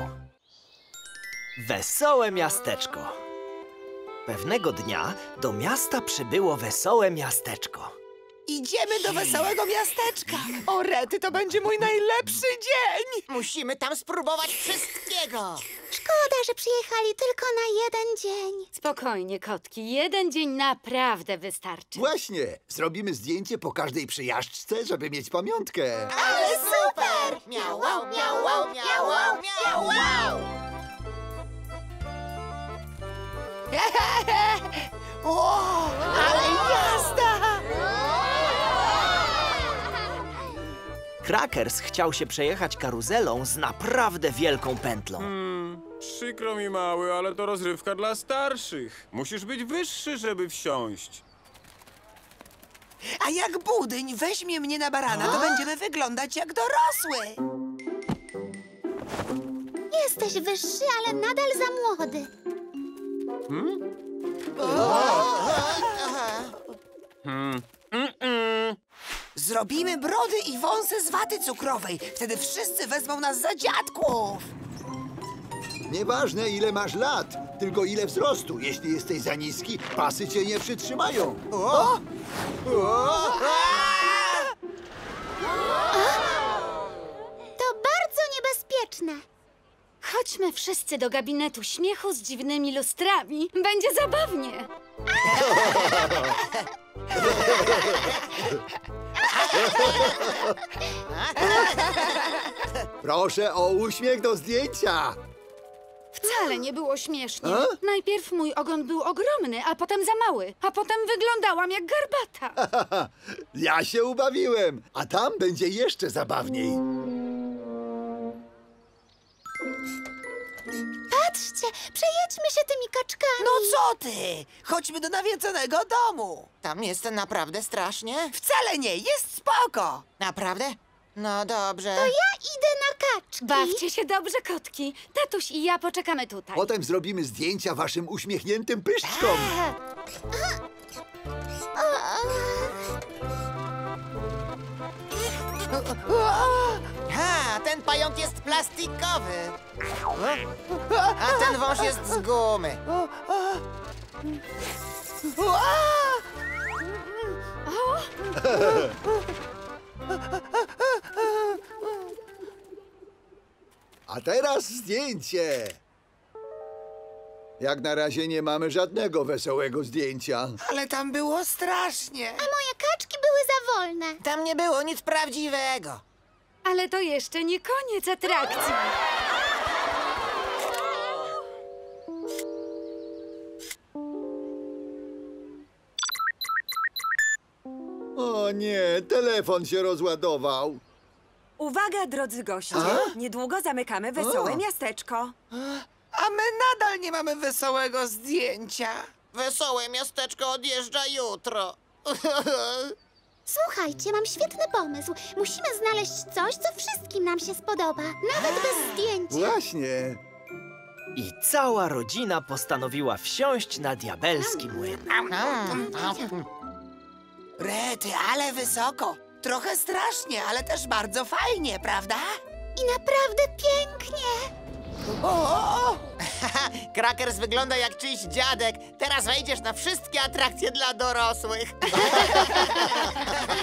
Wesołe miasteczko. Pewnego dnia do miasta przybyło wesołe miasteczko. Idziemy do wesołego miasteczka. O rety, to będzie mój najlepszy dzień. Musimy tam spróbować wszystkiego. Szkoda, że przyjechali tylko na jeden dzień. Spokojnie, kotki, jeden dzień naprawdę wystarczy. Właśnie, zrobimy zdjęcie po każdej przejażdżce, żeby mieć pamiątkę. Ale super! Miau, miau, miau, miau, miau, miau! O, ale jazda! Crackers chciał się przejechać karuzelą z naprawdę wielką pętlą. Przykro mi, mały, ale to rozrywka dla starszych. Musisz być wyższy, żeby wsiąść. A jak budyń weźmie mnie na barana, to będziemy wyglądać jak dorosły. Jesteś wyższy, ale nadal za młody. Zrobimy brody i wąsy z waty cukrowej. Wtedy wszyscy wezmą nas za dziadków. Nieważne, ile masz lat, tylko ile wzrostu. Jeśli jesteś za niski, pasy cię nie przytrzymają. To bardzo niebezpieczne. Chodźmy wszyscy do gabinetu śmiechu z dziwnymi lustrami. Będzie zabawnie. Proszę o uśmiech do zdjęcia. Wcale nie było śmiesznie. Najpierw mój ogon był ogromny, a potem za mały. A potem wyglądałam jak garbata. Ja się ubawiłem, a tam będzie jeszcze zabawniej. Patrzcie, przejedźmy się tymi kaczkami. No co ty? Chodźmy do nawiedzonego domu. Tam jest naprawdę strasznie? Wcale nie, jest spoko. Naprawdę? No dobrze. To ja idę na kaczki. Bawcie się dobrze, kotki. Tatuś i ja poczekamy tutaj. Potem zrobimy zdjęcia waszym uśmiechniętym pyszczkom. Ha, ten pająk jest plastikowy. A ten wąż jest z gumy. A teraz zdjęcie. Jak na razie nie mamy żadnego wesołego zdjęcia. Ale tam było strasznie. A moje kaczki były za wolne. Tam nie było nic prawdziwego. Ale to jeszcze nie koniec atrakcji. O nie, telefon się rozładował. Uwaga, drodzy goście. Niedługo zamykamy wesołe miasteczko. A my nadal nie mamy wesołego zdjęcia. Wesołe miasteczko odjeżdża jutro. Słuchajcie, mam świetny pomysł. Musimy znaleźć coś, co wszystkim nam się spodoba. Nawet bez zdjęcia. Właśnie. I cała rodzina postanowiła wsiąść na diabelski młyn. Rety, ale wysoko. Trochę strasznie, ale też bardzo fajnie, prawda? I naprawdę pięknie. Crackers wygląda jak czyjś dziadek. Teraz wejdziesz na wszystkie atrakcje dla dorosłych.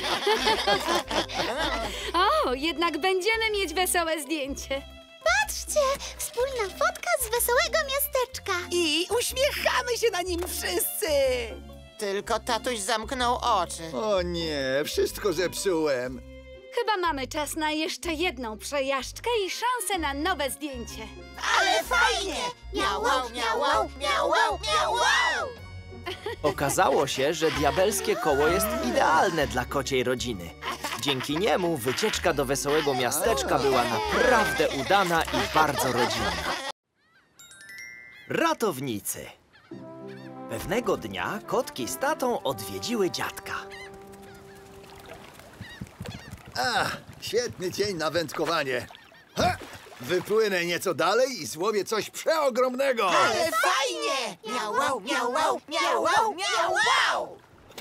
O, jednak będziemy mieć wesołe zdjęcie. Patrzcie, Zobaczcie! Wspólna fotka z wesołego miasteczka. I uśmiechamy się na nim wszyscy! Tylko tatuś zamknął oczy. O nie, wszystko zepsułem. Chyba mamy czas na jeszcze jedną przejażdżkę i szansę na nowe zdjęcie. Ale fajnie! Miałał, miałał, miałał, miałał! Okazało się, że diabelskie koło jest idealne dla kociej rodziny. Dzięki niemu wycieczka do wesołego miasteczka była naprawdę udana i bardzo rodzinna. Ratownicy. Pewnego dnia kotki z tatą odwiedziły dziadka. Świetny dzień na wędkowanie. Ha! Wypłynę nieco dalej i złowię coś przeogromnego. Ale fajnie! Miałał, miałał, miałał, miałał!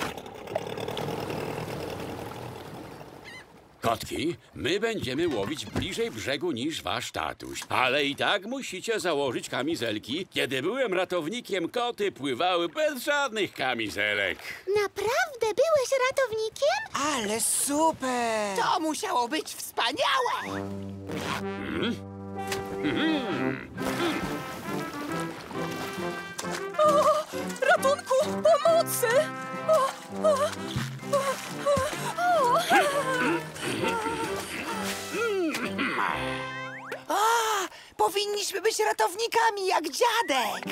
Kotki, my będziemy łowić bliżej brzegu niż wasz tatuś. Ale i tak musicie założyć kamizelki. Kiedy byłem ratownikiem, koty pływały bez żadnych kamizelek. Naprawdę byłeś ratownikiem? Ale super! To musiało być wspaniałe! Ratunku! Pomocy! Powinniśmy być ratownikami jak dziadek!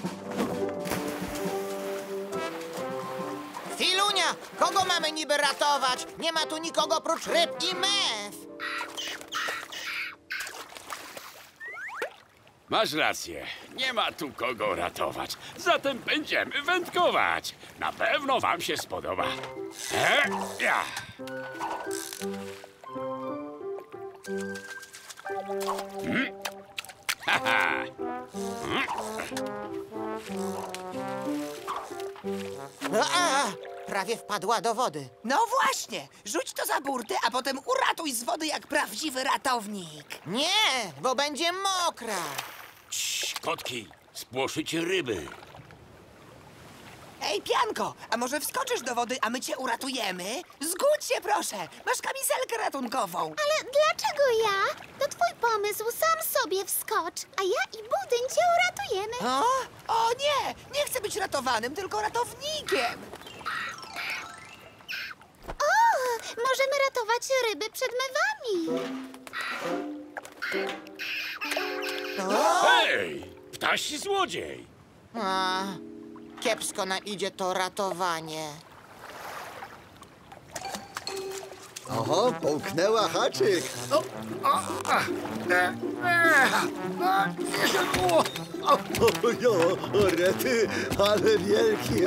Filunia, kogo mamy niby ratować? Nie ma tu nikogo prócz ryb i mew. Masz rację, nie ma tu kogo ratować. Zatem będziemy wędkować. Na pewno wam się spodoba. Ja. Haha. Prawie wpadła do wody. No właśnie! Rzuć to za burtę, a potem uratuj z wody jak prawdziwy ratownik. Nie, bo będzie mokra. Cii, kotki, spłoszycie ryby. Ej, Pianko, a może wskoczysz do wody, a my cię uratujemy? Zgódź się, proszę! Masz kamizelkę ratunkową. Ale dlaczego ja? To twój pomysł, sam sobie wskocz, a ja i Budyń cię uratujemy. O nie! Nie chcę być ratowanym, tylko ratownikiem! O, możemy ratować ryby przed mewami. Hej! Ptasi złodziej! Kiepsko nam idzie to ratowanie. Oho, połknęła haczyk. O, rety, ale wielki.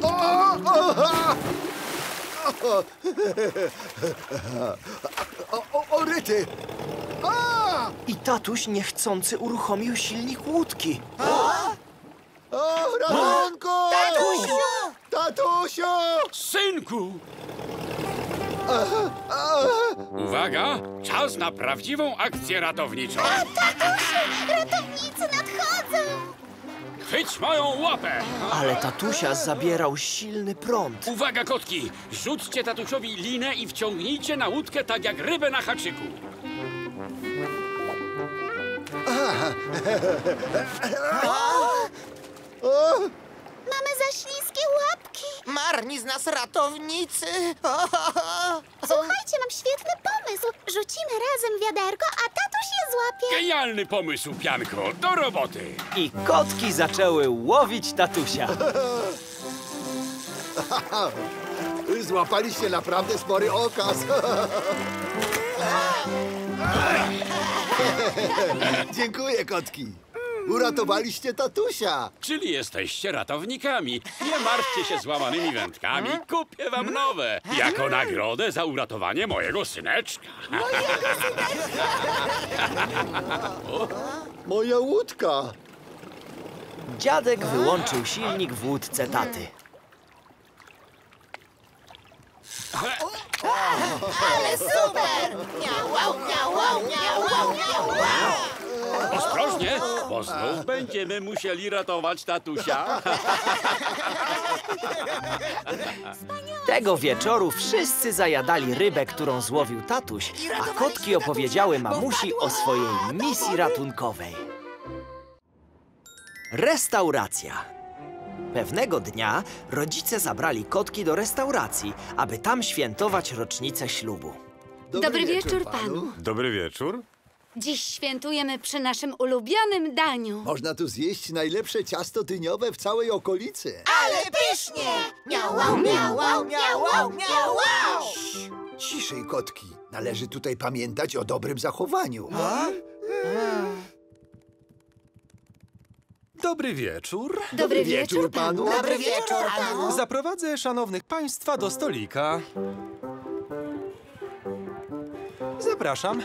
O, rety. I tatuś niechcący uruchomił silnik łódki. O, ratunku! Tatusiu! Tatusiu! Synku! Uwaga! Czas na prawdziwą akcję ratowniczą. Tatusiu, ratownicy nadchodzą! Chwyć moją łapę! Ale tatusia zabierał silny prąd. Uwaga, kotki! Rzućcie tatusiowi linę i wciągnijcie na łódkę tak jak rybę na haczyku. Mamy za śliskie łapki. Marni z nas ratownicy. Słuchajcie, mam świetny pomysł. Rzucimy razem wiaderko, a tatuś je złapie. Genialny pomysł, Pianko! Do roboty! I kotki zaczęły łowić tatusia. Złapaliście naprawdę spory okaz. Dziękuję, kotki. Uratowaliście tatusia. Czyli jesteście ratownikami. Nie martwcie się złamanymi wędkami. Kupię wam nowe. Jako nagrodę za uratowanie mojego syneczka. Moja łódka. Dziadek wyłączył silnik w łódce taty. Ale super! Miałał, miałał, miałał, miałał! Ostrożnie, Bo znów będziemy musieli ratować tatusia. Tego wieczoru wszyscy zajadali rybę, którą złowił tatuś, a kotki opowiedziały mamusi o swojej misji ratunkowej. Restauracja. Pewnego dnia rodzice zabrali kotki do restauracji, aby tam świętować rocznicę ślubu. Dobry wieczór panu. Dobry wieczór. Dziś świętujemy przy naszym ulubionym daniu. Można tu zjeść najlepsze ciasto dyniowe w całej okolicy. Ale pysznie! Miau, miau, miau, miau, miau. Ciszej, kotki. Należy tutaj pamiętać o dobrym zachowaniu. Dobry wieczór. Dobry wieczór panu. Dobry wieczór panu. Zaprowadzę szanownych państwa do stolika. Zapraszam.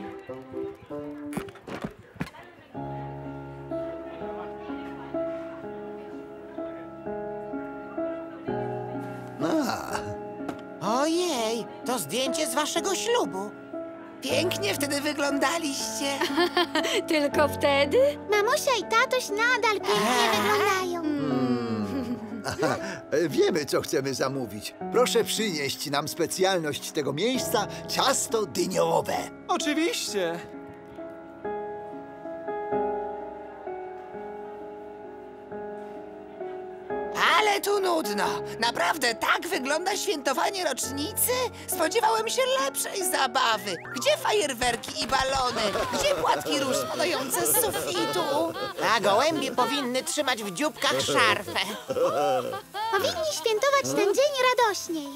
Ojej, to zdjęcie z waszego ślubu. Pięknie wtedy wyglądaliście. Tylko wtedy? Mamusia i tatuś nadal pięknie wyglądają. Wiemy, co chcemy zamówić. Proszę przynieść nam specjalność tego miejsca, ciasto dyniowe. Oczywiście. Ale tu nudno. Naprawdę tak wygląda świętowanie rocznicy? Spodziewałem się lepszej zabawy. Gdzie fajerwerki i balony? Gdzie płatki róż spadające z sufitu? A gołębie powinny trzymać w dzióbkach szarfę. Powinni świętować ten dzień radośniej.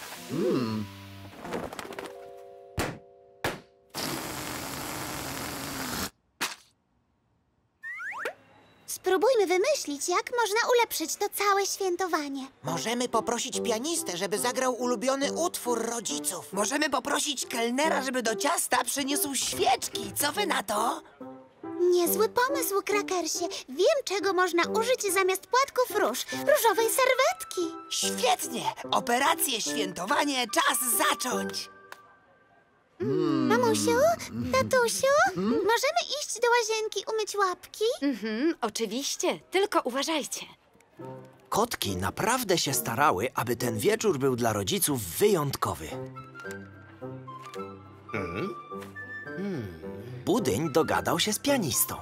Spróbujmy wymyślić, jak można ulepszyć to całe świętowanie. Możemy poprosić pianistę, żeby zagrał ulubiony utwór rodziców. Możemy poprosić kelnera, żeby do ciasta przyniósł świeczki. Co wy na to? Niezły pomysł, Krakersie. Wiem, czego można użyć zamiast płatków róż. Różowej serwetki. Świetnie! Operację świętowanie czas zacząć! Mamusiu, tatusiu, możemy iść do łazienki umyć łapki? Oczywiście, tylko uważajcie. Kotki naprawdę się starały, aby ten wieczór był dla rodziców wyjątkowy. Budyń dogadał się z pianistą.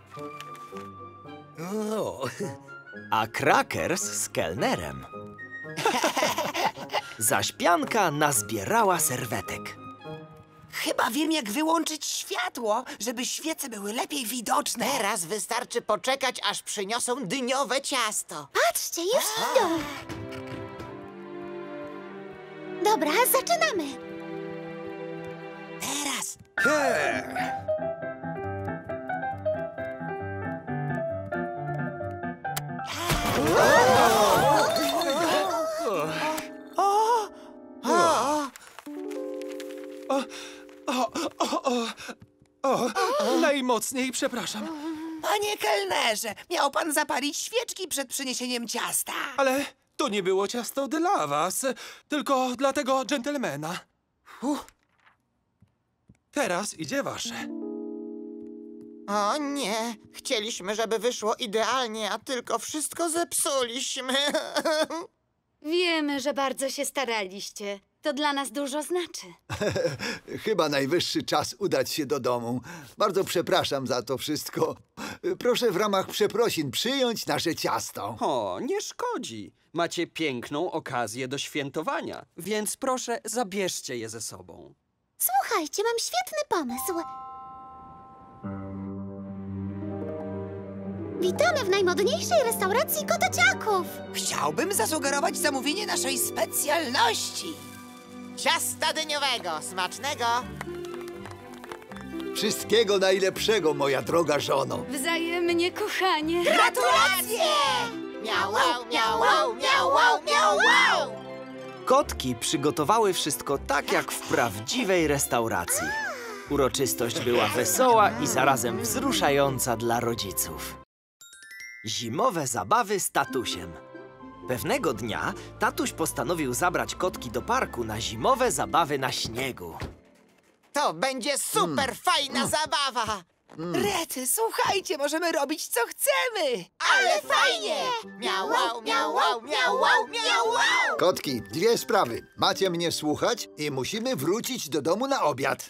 A Krakers z kelnerem. Zaś pianka nazbierała serwetek. Chyba wiem, jak wyłączyć światło, żeby świece były lepiej widoczne. Teraz wystarczy poczekać, aż przyniosą dyniowe ciasto. Patrzcie, już idą. Dobra, zaczynamy. Teraz. Najmocniej przepraszam. Panie kelnerze, miał pan zapalić świeczki przed przyniesieniem ciasta. Ale to nie było ciasto dla was, tylko dla tego dżentelmena. Teraz idzie wasze. O nie, chcieliśmy, żeby wyszło idealnie, a tylko wszystko zepsuliśmy. Wiemy, że bardzo się staraliście. To dla nas dużo znaczy. Chyba najwyższy czas udać się do domu. Bardzo przepraszam za to wszystko. Proszę w ramach przeprosin przyjąć nasze ciasto. O, nie szkodzi. Macie piękną okazję do świętowania, więc proszę, zabierzcie je ze sobą. Słuchajcie, mam świetny pomysł. Witamy w najmodniejszej restauracji kotociaków. Chciałbym zasugerować zamówienie naszej specjalności. Ciasta dyniowego, smacznego. Wszystkiego najlepszego, moja droga żono. Wzajemnie, kochanie. Gratulacje! Miau, miau, miau, miau, miau, miau. Kotki przygotowały wszystko tak, jak w prawdziwej restauracji. Uroczystość była wesoła i zarazem wzruszająca dla rodziców. Zimowe zabawy z tatusiem. Pewnego dnia tatuś postanowił zabrać kotki do parku na zimowe zabawy na śniegu. To będzie super fajna zabawa. Rety, słuchajcie, możemy robić co chcemy. Ale fajnie! Miau, wow, miau, wow, miau, wow, miau, wow! Kotki, dwie sprawy. Macie mnie słuchać i musimy wrócić do domu na obiad.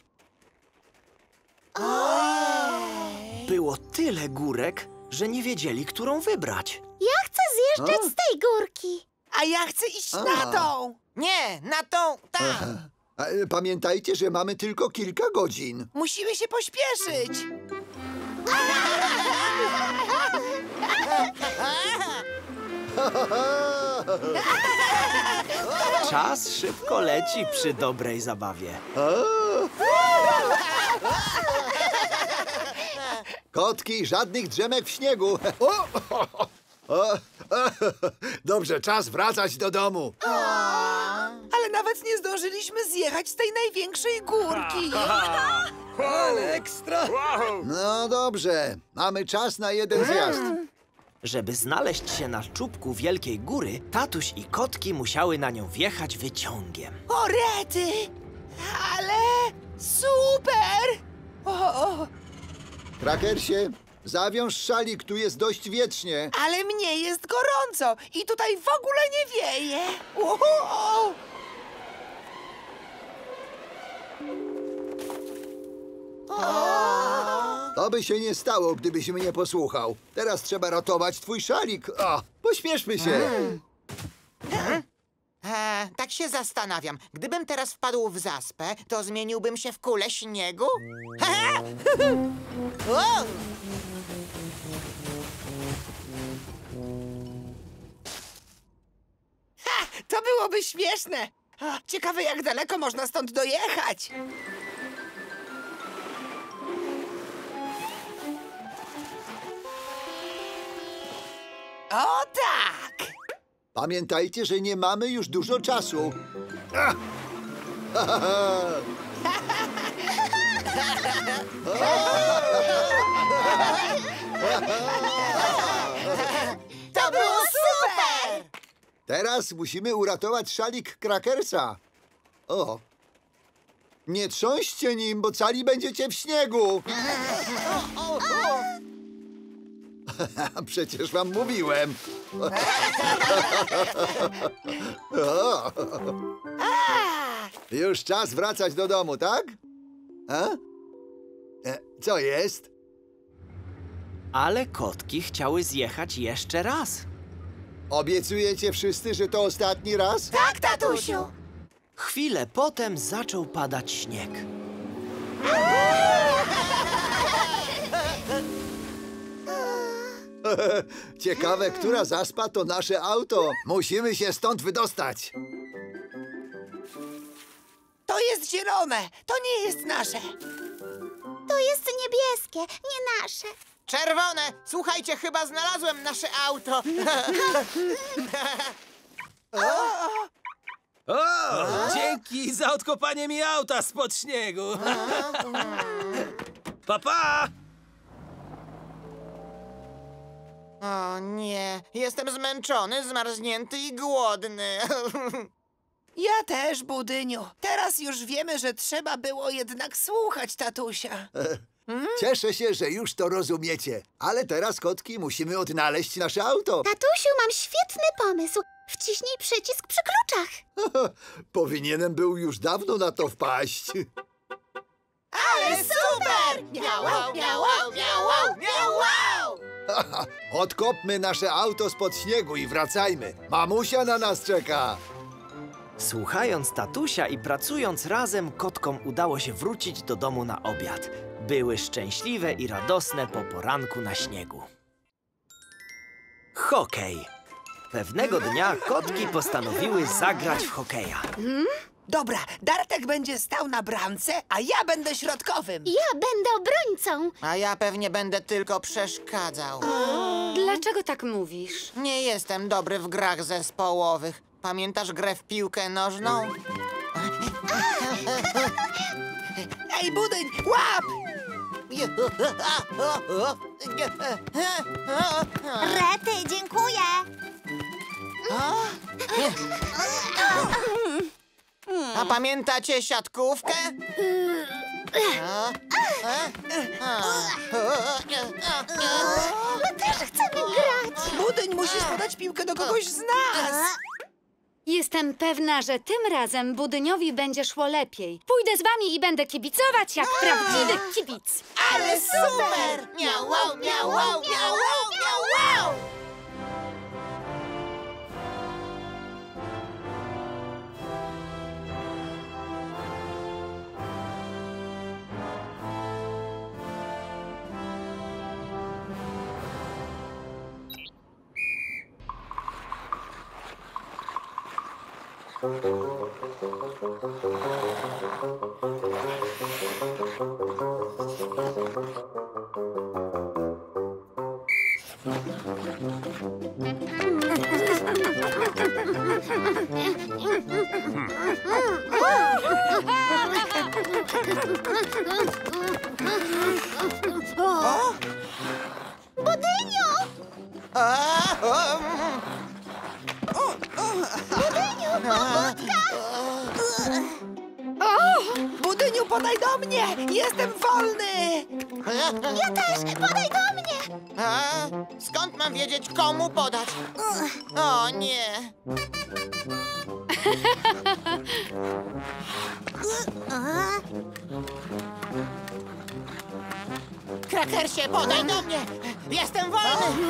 Było tyle górek, że nie wiedzieli, którą wybrać. Ja chcę zjeżdżać z tej górki. A ja chcę iść na tą. Nie, na tą, tam! Pamiętajcie, że mamy tylko kilka godzin. Musimy się pośpieszyć. Czas szybko leci przy dobrej zabawie. Kotki, żadnych drzemek w śniegu. Dobrze, czas wracać do domu. Ale nawet nie zdążyliśmy zjechać z tej największej górki. Ale ekstra! No dobrze, mamy czas na jeden zjazd. Żeby znaleźć się na czubku wielkiej góry, tatuś i kotki musiały na nią wjechać wyciągiem. O, Rety! Ale super! O, Krakersie, zawiąż szalik, tu jest dość wietrznie. ale mnie jest gorąco i tutaj w ogóle nie wieje. O. To by się nie stało, gdybyś mnie posłuchał. Teraz trzeba ratować twój szalik. Pośpieszmy się. Tak się zastanawiam. Gdybym teraz wpadł w zaspę, to zmieniłbym się w kulę śniegu? O! To byłoby śmieszne. Ciekawe, jak daleko można stąd dojechać. O tak! Pamiętajcie, że nie mamy już dużo czasu. To było super! Teraz musimy uratować szalik Krakersa. O! Nie trząście nim, bo cali będziecie w śniegu. Przecież wam mówiłem. Już czas wracać do domu, tak? Co jest? Ale kotki chciały zjechać jeszcze raz. Obiecujecie wszyscy, że to ostatni raz? Tak, tatusiu! Chwilę potem zaczął padać śnieg. Ciekawe, która zaspa to nasze auto. Musimy się stąd wydostać. To jest zielone. To nie jest nasze. To jest niebieskie, nie nasze. Czerwone! Słuchajcie, chyba znalazłem nasze auto. Dzięki za odkopanie mi auta spod śniegu. Pa! O nie, jestem zmęczony, zmarznięty i głodny. Ja też, Budyniu. Teraz już wiemy, że trzeba było jednak słuchać tatusia. Cieszę się, że już to rozumiecie. Ale teraz, kotki, musimy odnaleźć nasze auto. Tatusiu, mam świetny pomysł. Wciśnij przycisk przy kluczach. Powinienem był już dawno na to wpaść. Ale super! Miau, miau, miau, miau, miau, miau! Odkopmy nasze auto spod śniegu i wracajmy. Mamusia na nas czeka. Słuchając tatusia i pracując razem, kotkom udało się wrócić do domu na obiad. Były szczęśliwe i radosne po poranku na śniegu. Hokej. Pewnego dnia kotki postanowiły zagrać w hokeja. Dobra, Dartek będzie stał na bramce, a ja będę środkowym. Ja będę obrońcą. A ja pewnie będę tylko przeszkadzał. Dlaczego tak mówisz? Nie jestem dobry w grach zespołowych. Pamiętasz grę w piłkę nożną? Ej, Budyń, łap! Rety, dziękuję. A pamiętacie siatkówkę? Musisz podać piłkę do kogoś z nas. Jestem pewna, że tym razem Budyniowi będzie szło lepiej. Pójdę z wami i będę kibicować jak prawdziwy kibic. Ale super! Miau, wow, miau, wow, miau, wow, miau, wow! Budyniu! Budyniu, pobudka! Budyniu, podaj do mnie! Jestem wolny! Ja też! Podaj do mnie! Skąd mam wiedzieć, komu podać? O nie! Krakersie, podaj do mnie! Jestem wolny!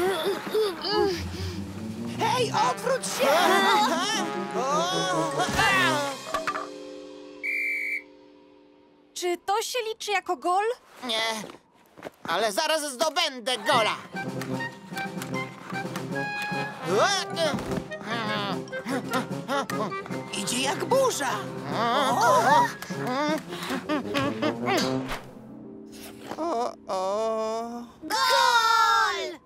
Hej, odwróć się! Czy to się liczy jako gol? Nie, ale zaraz zdobędę gola! Idzie jak burza! Gol!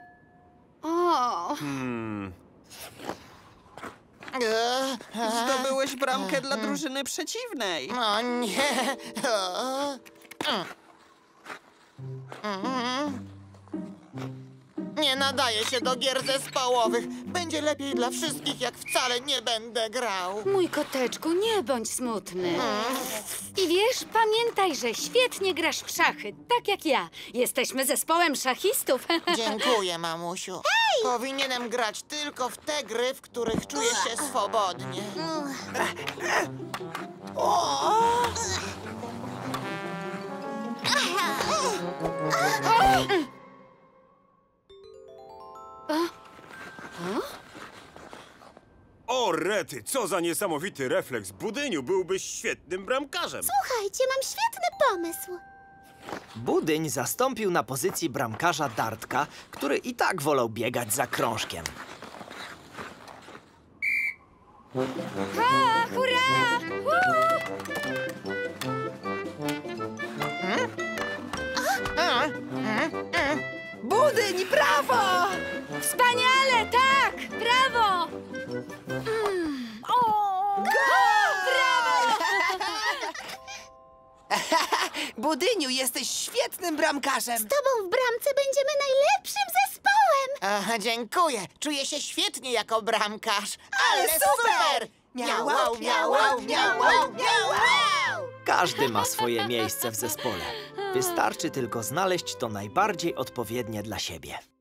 O! Zdobyłeś bramkę dla drużyny przeciwnej. O nie! Nie nadaje się do gier zespołowych. Będzie lepiej dla wszystkich, jak wcale nie będę grał. Mój koteczku, nie bądź smutny. I wiesz, pamiętaj, że świetnie grasz w szachy, tak jak ja. Jesteśmy zespołem szachistów. Dziękuję, mamusiu. Powinienem grać tylko w te gry, w których czuję się swobodnie. O, rety, co za niesamowity refleks. Budyniu, byłbyś świetnym bramkarzem. Słuchajcie, mam świetny pomysł. Budyń zastąpił na pozycji bramkarza Dartka, który i tak wolał biegać za krążkiem. Ha, hurra! Budyń, brawo! Wspaniale, tak! Brawo! Brawo! Budyniu, jesteś świetnym bramkarzem! Z tobą w bramce będziemy najlepszym zespołem! Dziękuję. Czuję się świetnie jako bramkarz. Ale super! Miau, wow, miau, wow, miau, wow, miau, wow! Każdy ma swoje miejsce w zespole. Wystarczy tylko znaleźć to najbardziej odpowiednie dla siebie.